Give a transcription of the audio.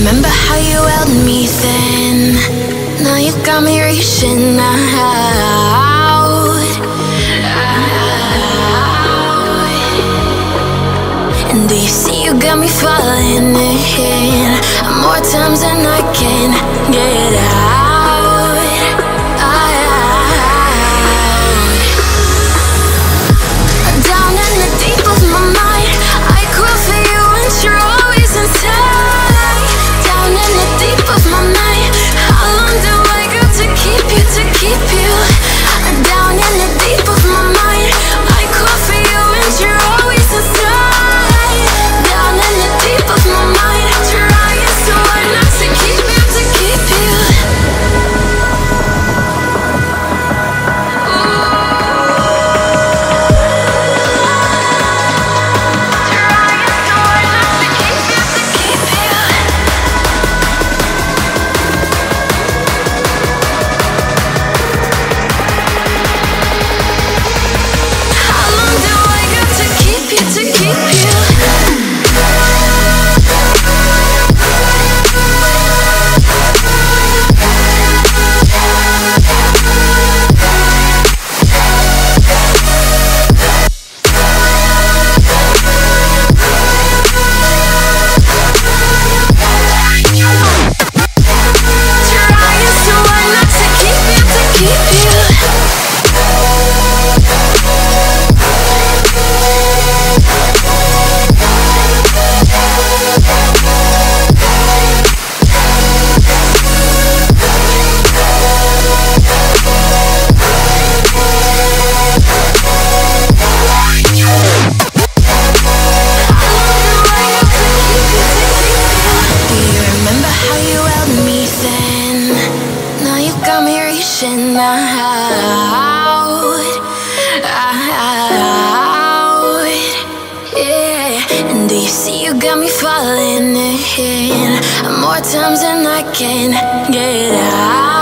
remember how you held me then? Now you got me reaching out. And do you see you got me falling in more times than I can get out. Down in the deep of my mind, I crawl for you and you're always inside. Down in the deep of my mind, how long do I got to keep you, to keep you? Down in the deep of my mind, I crawl for you and you're always inside. Down in the deep of my mind, trying so hard not to keep you, to keep you. More times than I can get out.